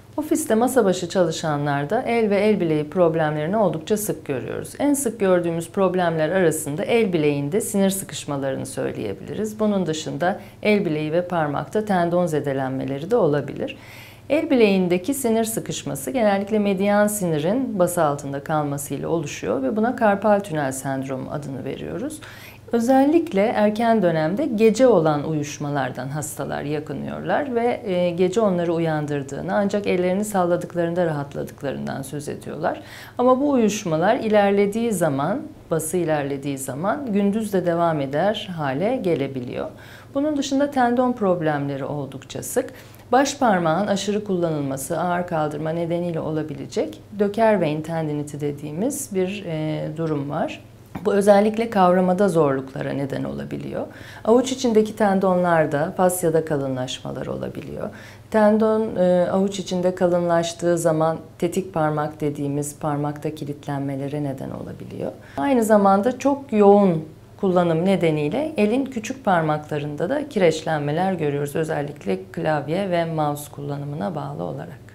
Ofiste masa başı çalışanlarda el ve el bileği problemlerini oldukça sık görüyoruz. En sık gördüğümüz problemler arasında el bileğinde sinir sıkışmalarını söyleyebiliriz. Bunun dışında el bileği ve parmakta tendon zedelenmeleri de olabilir. El bileğindeki sinir sıkışması genellikle medyan sinirin bası altında kalmasıyla oluşuyor ve buna karpal tünel sendromu adını veriyoruz. Özellikle erken dönemde gece olan uyuşmalardan hastalar yakınıyorlar ve gece onları uyandırdığını ancak ellerini salladıklarında rahatladıklarından söz ediyorlar. Ama bu uyuşmalar ilerlediği zaman, bası ilerlediği zaman gündüz de devam eder hale gelebiliyor. Bunun dışında tendon problemleri oldukça sık. Baş parmağın aşırı kullanılması, ağır kaldırma nedeniyle olabilecek döker vein tendiniti dediğimiz bir durum var. Bu özellikle kavramada zorluklara neden olabiliyor. Avuç içindeki tendonlarda fasyada kalınlaşmalar olabiliyor. Tendon avuç içinde kalınlaştığı zaman tetik parmak dediğimiz parmakta kilitlenmelere neden olabiliyor. Aynı zamanda çok yoğun kullanım nedeniyle elin küçük parmaklarında da kireçlenmeler görüyoruz. Özellikle klavye ve mouse kullanımına bağlı olarak.